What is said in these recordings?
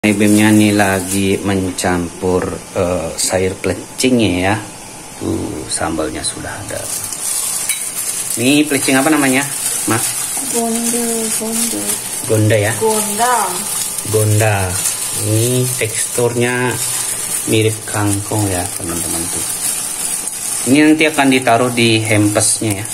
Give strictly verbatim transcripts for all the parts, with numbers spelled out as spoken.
Ibimnya nih lagi mencampur uh, sayur pelecingnya ya. Tuh sambalnya sudah ada. Ini pelecing apa namanya, Mas? Gonda, gonda. Gonda ya? Gonda. Gonda. Ini teksturnya mirip kangkung ya, teman-teman tuh. Ini nanti akan ditaruh di hempesnya ya.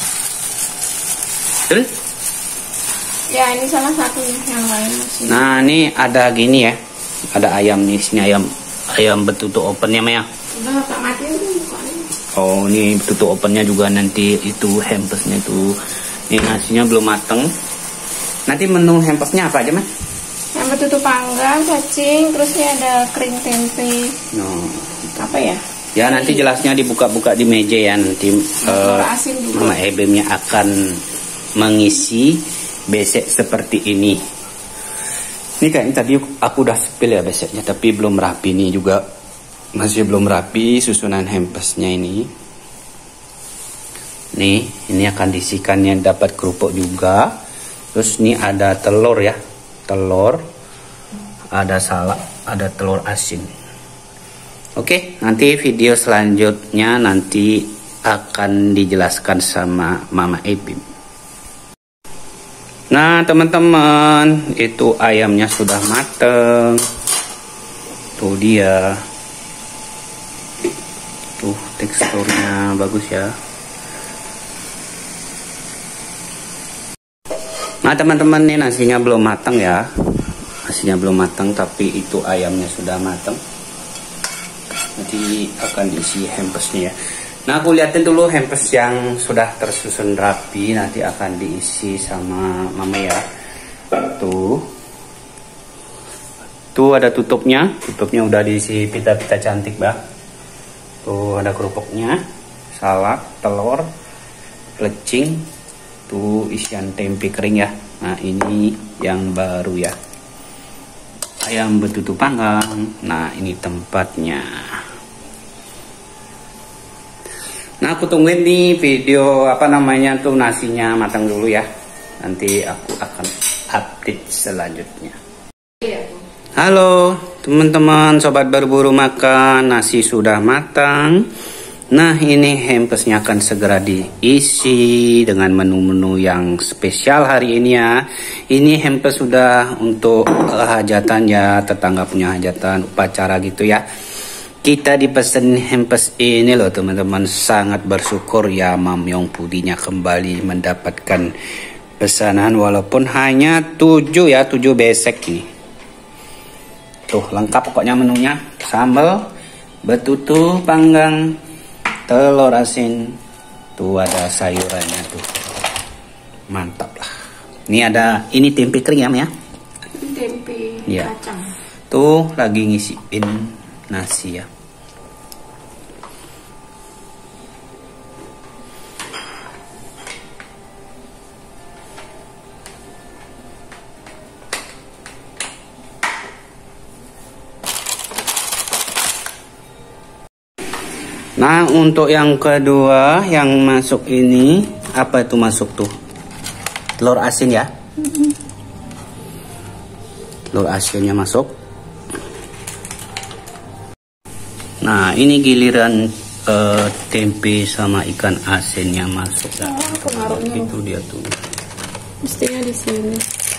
Betul? Ya, ini salah satunya, yang lain masih. Nah, ini ada gini ya. Ada ayam nih, sini ayam ayam betutu opennya Maya. Udah tak mati itu mukanya. Oh, ini betutu opennya juga nanti itu hempesnya itu. Ini nasinya belum mateng. Nanti menu hempesnya apa aja, Mas? Yang betutu panggang, cacing, terus ini ada kering tempe. No. Apa ya? Ya, nanti jelasnya dibuka-buka di meja ya. Nanti uh, asin juga. Mama Ebemnya akan mengisi besek seperti ini. Ini kayaknya tadi aku udah spill ya beseknya, tapi belum rapi nih juga. Masih belum rapi susunan hempesnya ini. Nih, ini akan diisikannya dapat kerupuk juga. Terus ini ada telur ya. Telur. Ada salak, ada telur asin. Oke, nanti video selanjutnya nanti akan dijelaskan sama Mama Ebim. Nah teman-teman, itu ayamnya sudah mateng. Tuh dia. Tuh teksturnya bagus ya. Nah teman-teman, ini nasinya belum mateng ya. Nasinya belum mateng, tapi itu ayamnya sudah mateng. Nanti akan diisi hempesnya ya. Nah aku liatin dulu hempes yang sudah tersusun rapi, nanti akan diisi sama Mama ya. Tuh. Tuh ada tutupnya, tutupnya udah diisi pita-pita cantik bah. Tuh ada kerupuknya, salak, telur, pelecing, tuh isian tempe kering ya. Nah ini yang baru ya. Ayam betutu panggang, nah ini tempatnya. Nah aku tungguin nih video apa namanya tuh nasinya matang dulu ya. Nanti aku akan update selanjutnya. Halo teman-teman sobat berburu makan, nasi sudah matang. Nah ini hempesnya akan segera diisi dengan menu-menu yang spesial hari ini ya. Ini hempes sudah untuk hajatan ya, tetangga punya hajatan, upacara gitu ya. Kita dipesan hempes ini loh teman-teman, sangat bersyukur ya Mamyong Pudinya kembali mendapatkan pesanan walaupun hanya tujuh ya, tujuh besek ini. Tuh lengkap pokoknya menunya, sambal, betutu panggang, telur asin, tuh ada sayurannya tuh. Mantap lah. Ini ada ini tempe kering ya, ya? Tempe ya. Kacang. Tuh lagi ngisiin nasi ya. Nah untuk yang kedua yang masuk ini apa itu masuk tuh? Telur asin ya? Mm-hmm. Telur asinnya masuk. Nah ini giliran uh, tempe sama ikan asinnya masuk ya. Oh, itu dia tuh. Mestinya di sini.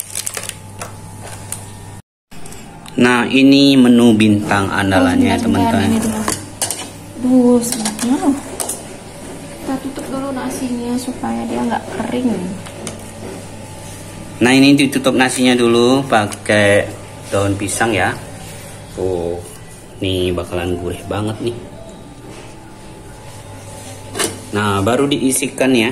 Nah ini menu bintang andalannya oh, teman-teman. Duh, sebenarnya kita tutup dulu nasinya supaya dia nggak kering. Nah ini ditutup nasinya dulu pakai daun pisang ya. Tuh, nih bakalan gurih banget nih. Nah baru diisikan ya.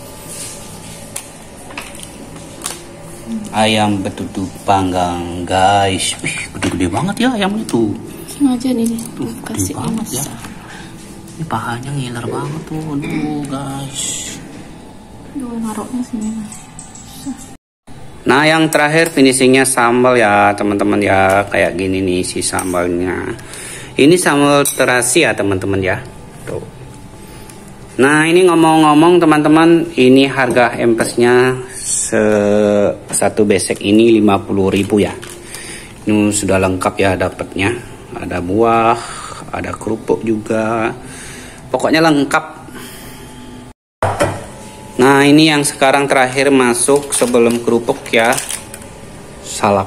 Ayam betutu panggang guys. Wih gede-gede banget ya ayamnya tuh. Sengaja nih tuh kasih banget ya. Ini pahanya ngiler banget tuh, aduh guys. Duh, naruhnya sini. Nah yang terakhir finishingnya sambal ya teman-teman ya, kayak gini nih si sambalnya. Ini sambal terasi ya teman-teman ya. Tuh. Nah ini ngomong-ngomong teman-teman, ini harga hempesnya se satu besek ini lima puluh ribu ya. Ini sudah lengkap ya dapatnya. Ada buah, ada kerupuk juga. Pokoknya lengkap. Nah, ini yang sekarang terakhir masuk sebelum kerupuk ya. Salak.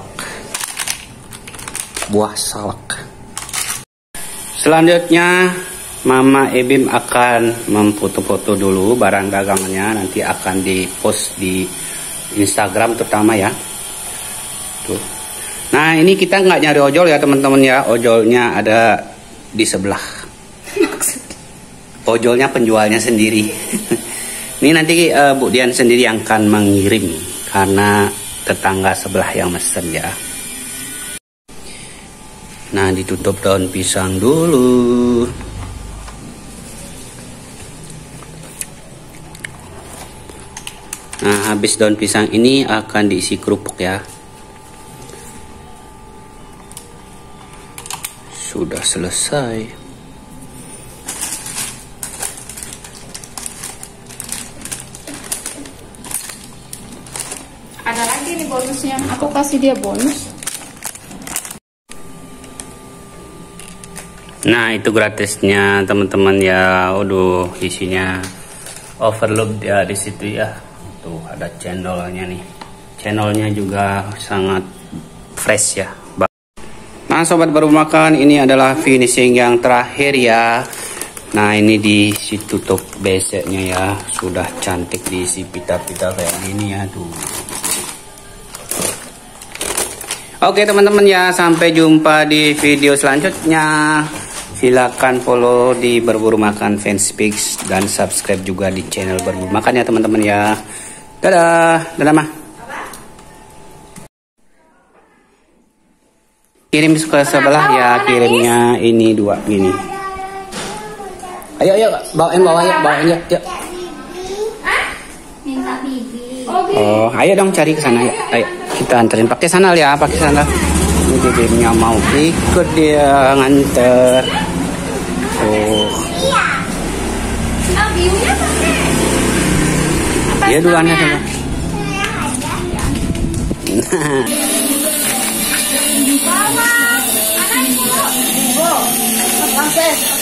Buah salak. Selanjutnya Mama Ebim akan memfoto-foto dulu barang dagangannya, nanti akan dipost di Instagram terutama ya. Tuh. Nah, ini kita nggak nyari ojol ya teman-teman ya, ojolnya ada di sebelah. Ojolnya penjualnya sendiri. Ini nanti uh, Bu Dian sendiri yang akan mengirim karena tetangga sebelah yang mesen ya. Nah, ditutup daun pisang dulu. Nah, habis daun pisang ini akan diisi kerupuk ya. Sudah selesai. Ada lagi nih bonusnya. Aku kasih dia bonus. Nah, itu gratisnya teman-teman ya. Waduh, isinya overload ya di situ ya. Tuh ada cendolnya nih. Channelnya juga sangat fresh ya. Nah, sobat baru makan, ini adalah finishing yang terakhir ya. Nah, ini diisi tutup beseknya ya. Sudah cantik diisi pita-pita kayak gini ya tuh. Oke teman-teman ya, sampai jumpa di video selanjutnya. Silakan follow di Berburu Makan Fanspage dan subscribe juga di channel Berburu Makan ya teman-teman ya. Dadah, dadah mah. Kirim ke sebelah ya, kirimnya ini dua gini. Ayo ayo bawain bawain bawain ya. Yuk. Minta bibi. Oh, ayo dong cari ke sana ya. Ayo kita anterin pakai sandal ya, pakai sandal. Ini bibirnya mau ikut dia nganter. Oh. Dia duluannya sama. Bawah, anakku. Ibu,